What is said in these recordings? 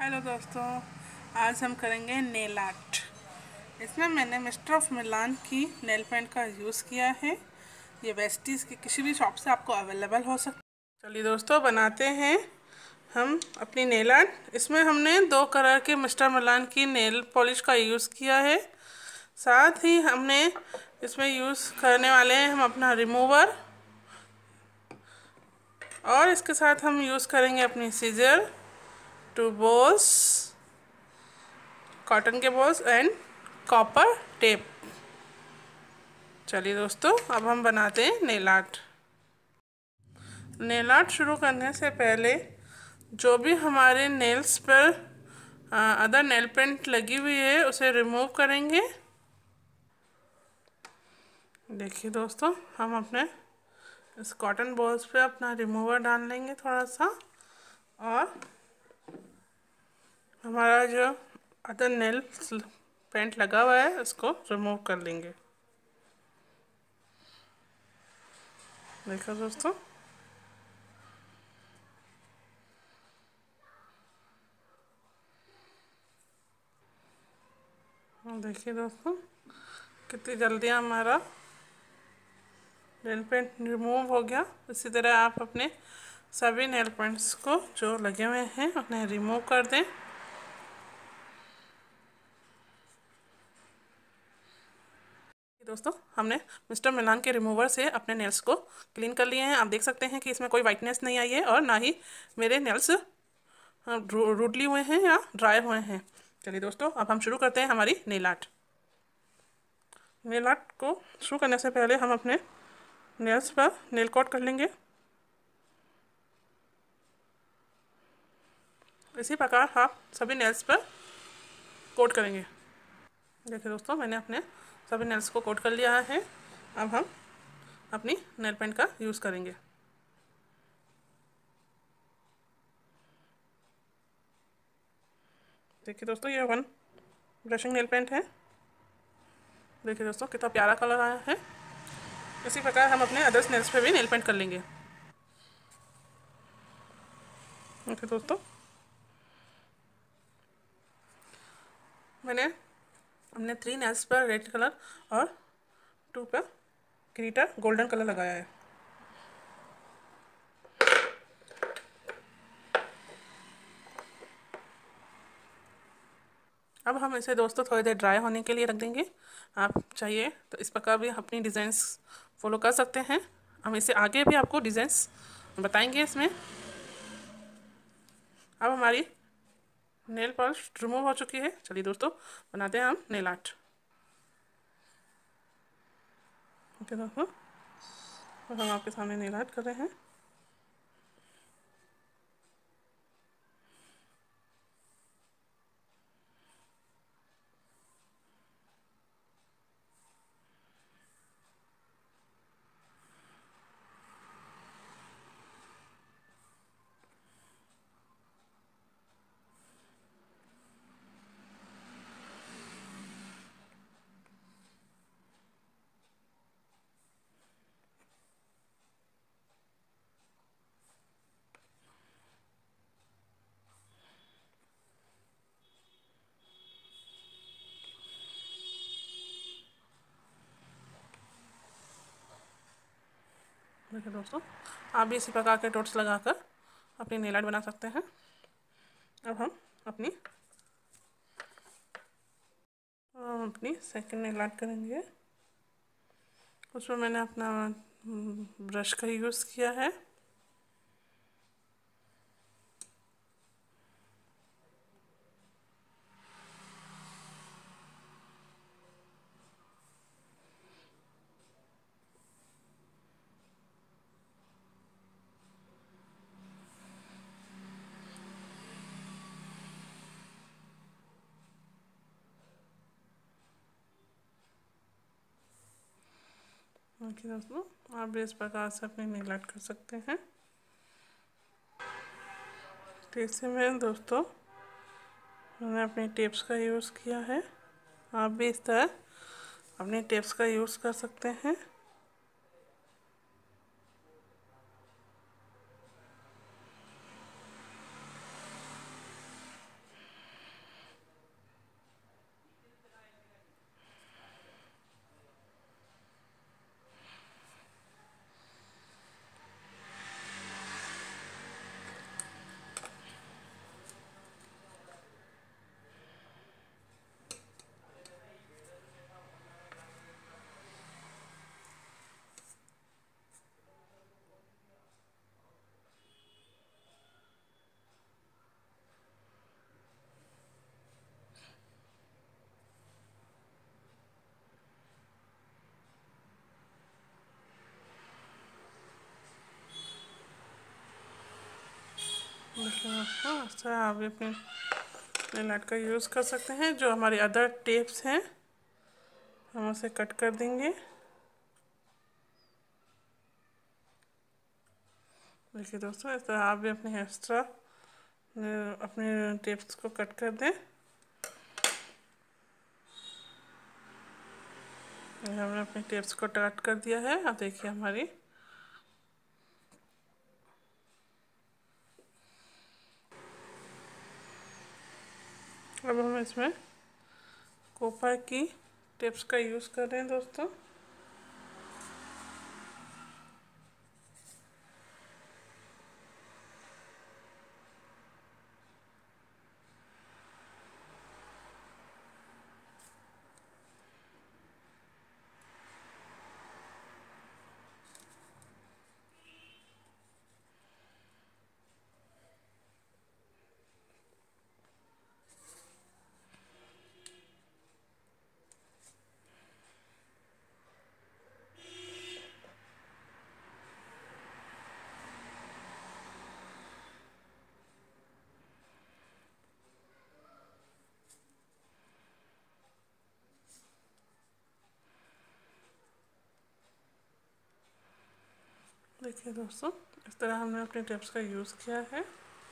Hello दोस्तों, आज हम करेंगे नेल आर्ट। इसमें मैंने मिस्टर ऑफ मिलान की नेल पेंट का यूज़ किया है। ये वेस्टीज़ की किसी भी शॉप से आपको अवेलेबल हो सकता है। चलिए दोस्तों, बनाते हैं हम अपनी नेल आर्ट। इसमें हमने 2 कलर के मिस्टर मिलान की नेल पॉलिश का यूज़ किया है। साथ ही हमने इसमें यूज़ करने वाले हैं हम अपना रिमूवर, और इसके साथ हम यूज़ करेंगे अपनी सीजर, 2 बॉल्स, कॉटन के बॉल्स एंड कॉपर टेप। चलिए दोस्तों, अब हम बनाते हैं नेल आर्ट। नेल आर्ट शुरू करने से पहले जो भी हमारे नेल्स पर अदर नेल पेंट लगी हुई है उसे रिमूव करेंगे। देखिए दोस्तों, हम अपने इस कॉटन बॉल्स पे अपना रिमूवर डाल लेंगे थोड़ा सा, और हमारा जो अदर नेल पेंट लगा हुआ है उसको रिमूव कर लेंगे। देखो दोस्तों, देखिए दोस्तों कितनी जल्दी हमारा नेल पेंट रिमूव हो गया। इसी तरह आप अपने सभी नेल पेंट्स को जो लगे हुए हैं उन्हें रिमूव कर दें। दोस्तों, हमने मिस्टर मिलान के रिमूवर से अपने नेल्स को क्लीन कर लिए हैं। आप देख सकते हैं कि इसमें कोई वाइटनेस नहीं आई है और ना ही मेरे नेल्स रूडली हुए हैं या ड्राई हुए हैं। चलिए दोस्तों, अब हम शुरू करते हैं हमारी नेल आर्ट। नेल आर्ट को शुरू करने से पहले हम अपने नेल्स पर नेल कोट कर लेंगे। इसी प्रकार आप सभी नेल्स पर कोट करेंगे। देखिए दोस्तों, मैंने अपने सभी नेल्स को कोट कर लिया है। अब हम अपनी नेल पेंट का यूज़ करेंगे। देखिए दोस्तों, ये 1 ब्रशिंग नेल पेंट है। देखिए दोस्तों, कितना प्यारा कलर आया है। इसी प्रकार हम अपने अदर्स नेल्स पे भी नेल पेंट कर लेंगे। देखिए दोस्तों, मैंने अपने 3 नेल्स पर रेड कलर और 2 पर ग्लिटर गोल्डन कलर लगाया है। अब हम इसे दोस्तों थोड़ी देर ड्राई होने के लिए रख देंगे। आप चाहिए तो इस प्रकार भी अपनी डिज़ाइंस फॉलो कर सकते हैं। हम इसे आगे भी आपको डिज़ाइंस बताएंगे इसमें। अब हमारी नेल पॉलिश रिमूव हो चुकी है। चलिए दोस्तों, बनाते हैं हम नेल आर्ट। ओके दोस्तों, हम आपके सामने नेल आर्ट कर रहे हैं। देखिए दोस्तों, आप भी इसी प्रकार के डॉट्स लगाकर अपनी नेल आर्ट बना सकते हैं। अब हम अपनी सेकंड नेल आर्ट करेंगे। उसमें मैंने अपना ब्रश का यूज़ किया है। ओके दोस्तों, आप भी इस प्रकार से अपनी नेल आर्ट कर सकते हैं। तीसरे में दोस्तों मैंने अपनी टेप्स का यूज़ किया है। आप भी इस तरह अपनी टेप्स का यूज़ कर सकते हैं। दोस्तों इस तरह आप भी अपने नेल आर्ट का यूज़ कर सकते हैं। जो हमारी अदर टेप्स हैं हम उसे कट कर देंगे। देखिए दोस्तों इस तरह आप भी अपने एक्स्ट्रा अपने टेप्स को कट कर दें। हमने अपने टेप्स को कट कर दिया है। अब देखिए हमारी अब हम इसमें कॉपर की टिप्स का यूज़ कर रहे हैं दोस्तों। देखिए दोस्तों इस तरह हमने अपने टिप्स का यूज़ किया है।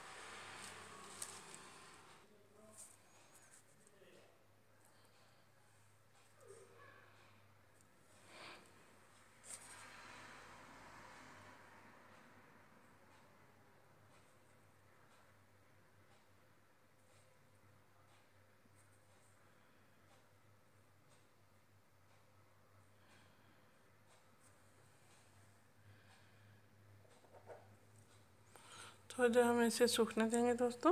थोड़ी देर हम इसे सूखने देंगे दोस्तों।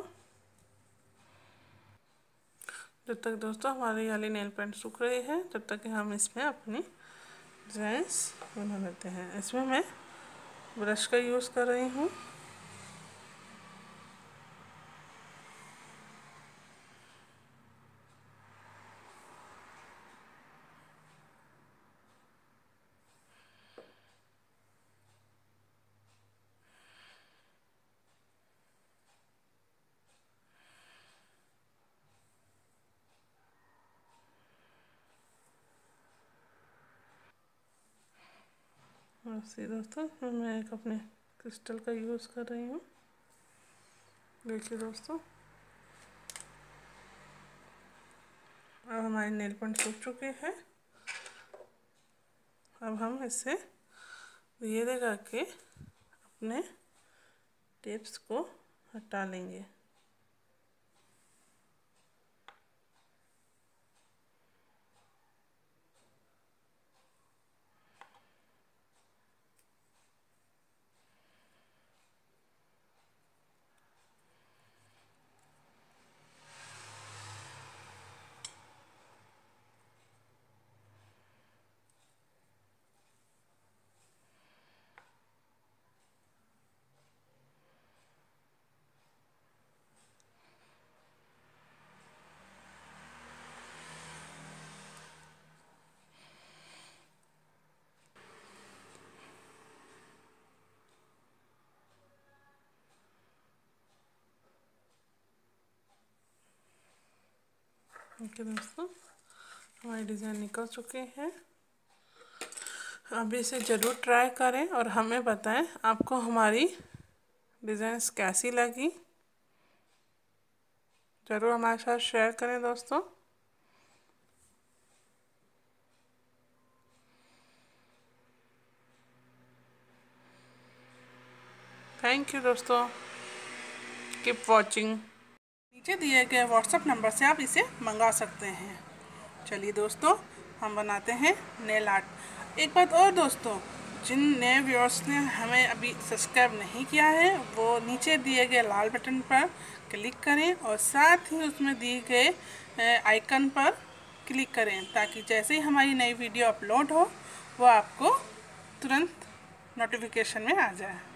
जब तक दोस्तों हमारी वाली नेल पेंट सूख रही है तब तक हम इसमें अपनी डिज़ाइंस बना लेते हैं। इसमें मैं ब्रश का यूज़ कर रही हूँ। ऐसे दोस्तों मैं एक अपने क्रिस्टल का यूज़ कर रही हूँ। देखिए दोस्तों अब हमारी नेल पेंट सूख चुके हैं। अब हम इससे धीरे करके अपने टिप्स को हटा लेंगे। ओके दोस्तों हमारे डिज़ाइन निकल चुके हैं। अब इसे ज़रूर ट्राई करें और हमें बताएं आपको हमारी डिज़ाइंस कैसी लगी। ज़रूर हमारे साथ शेयर करें दोस्तों। थैंक यू दोस्तों, कीप वॉचिंग। नीचे दिए गए व्हाट्सएप नंबर से आप इसे मंगा सकते हैं। चलिए दोस्तों हम बनाते हैं नेल आर्ट। एक बात और दोस्तों, जिन नए व्यूअर्स ने हमें अभी सब्सक्राइब नहीं किया है वो नीचे दिए गए लाल बटन पर क्लिक करें और साथ ही उसमें दिए गए आइकन पर क्लिक करें ताकि जैसे ही हमारी नई वीडियो अपलोड हो वो आपको तुरंत नोटिफिकेशन में आ जाए।